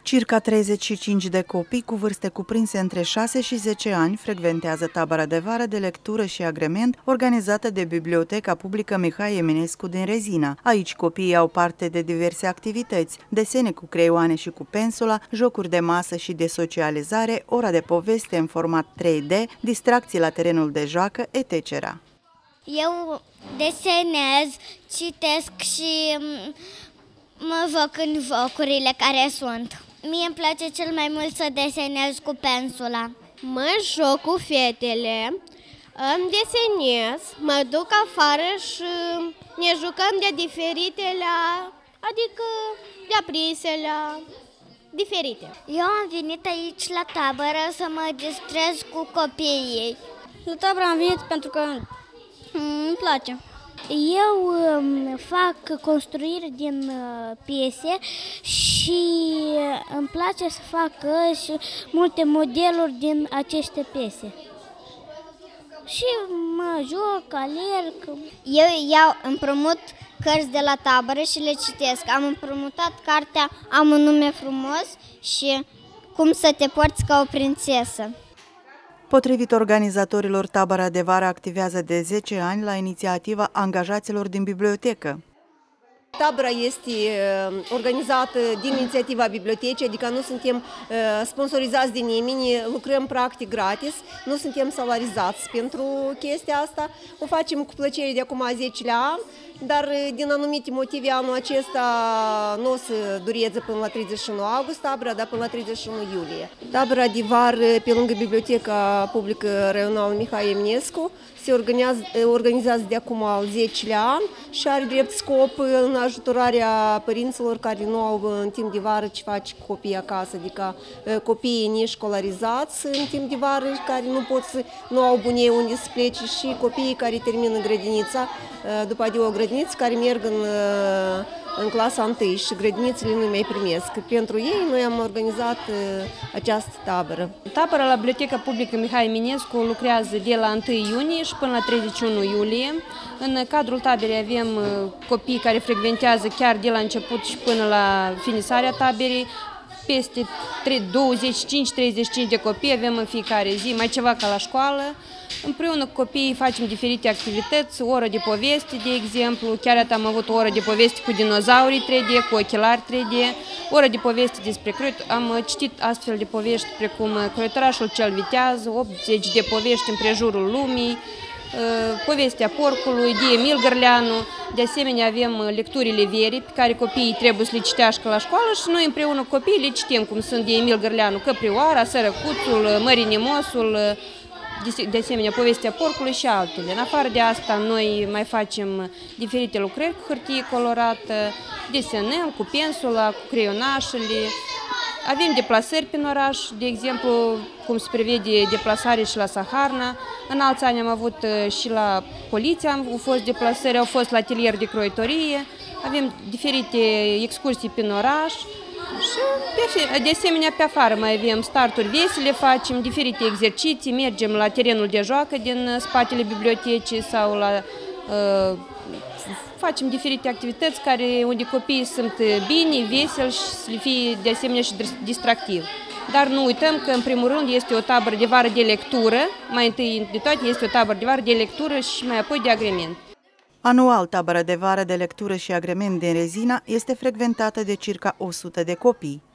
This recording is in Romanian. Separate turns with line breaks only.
Circa 35 de copii cu vârste cuprinse între 6 și 10 ani frecventează tabăra de vară de lectură și agrement organizată de Biblioteca Publică Mihai Eminescu din Rezina. Aici copiii au parte de diverse activități, desene cu creioane și cu pensula, jocuri de masă și de socializare, ora de poveste în format 3D, distracții la terenul de joacă, etc.
Eu desenez, citesc și mă joc în jocurile care sunt. Mie îmi place cel mai mult să desenez cu pensula.
Mă joc cu fetele, îmi desenez, mă duc afară și ne jucăm de diferitele, adică de aprinse la diferite.
Eu am venit aici la tabără să mă distrez cu copiii.
La tabără am venit pentru că îmi place.
Eu fac construiri din piese și îmi place să fac și multe modeluri din aceste piese. Și mă joc, alerg. Eu împrumut cărți de la tabără și le citesc. Am împrumutat cartea Am un nume frumos și Cum să te porți ca o prințesă.
Potrivit organizatorilor, tabăra de vară activează de 10 ani la inițiativa angajaților din bibliotecă.
Tabăra este organizată din inițiativa bibliotecii, adică nu suntem sponsorizați de nimeni, lucrăm practic gratis, nu suntem salarizați pentru chestia asta, o facem cu plăcere de acum 10 ani, dar din anumite motive anul acesta nu o să dureze până la 31 august tabăra, dar până la 31 iulie. Tabăra de vară pe lângă Biblioteca Publică Raională Mihai Eminescu se organizează de acum al 10-lea an și are drept scop în ajutorarea părinților care nu au în timp de vară ce face cu copiii acasă, adică copiii neșcolarizați în timp de vară care nu au bunei unde să plece și copiii care termină grădinița, după de o grădiniță care merg în clasa 1 și grădinițele nu mai primesc. Pentru ei noi am organizat această tabără.
Tabăra la Biblioteca Publică Mihai Eminescu lucrează de la 1 iunie și până la 31 iulie. În cadrul taberei avem copii care frecventează chiar de la început și până la finisarea taberei. Peste 25-35 de copii avem în fiecare zi, mai ceva ca la școală. Împreună cu copiii facem diferite activități, o oră de poveste, de exemplu. Chiar am avut o oră de poveste cu dinozaurii 3D, cu ochelari 3D, o oră de poveste despre croitor. Am citit astfel de povești precum Croitorașul cel viteaz, 80 de povești împrejurul lumii, povestea porcului, de Emil Gărleanu. De asemenea avem lecturile verii pe care copiii trebuie să le citească la școală și noi împreună cu copiii le citim, cum sunt de Emil Gărleanu, Căprioara, Sărăcuțul, Mărinimosul, de asemenea povestea porcului și altele. În afară de asta noi mai facem diferite lucrări cu hârtie colorată, desenăm cu pensula, cu creionașele. Avem deplasări prin oraș, de exemplu, cum se prevede deplasare și la Saharna. În alți ani am avut și la poliție, au fost deplasări, au fost la atelier de croitorie. Avem diferite excursii prin oraș. Și de asemenea pe afară mai avem starturi vesele, facem diferite exerciții, mergem la terenul de joacă din spatele bibliotecii sau facem diferite activități unde copiii sunt bine, veseli și să le fie de asemenea și distractiv. Dar nu uităm că în primul rând este o tabără de vară de lectură, mai întâi de toate este o tabără de vară de lectură și mai apoi de agrement.
Anual, tabăra de vară de lectură și agrement din Rezina este frecventată de circa 100 de copii.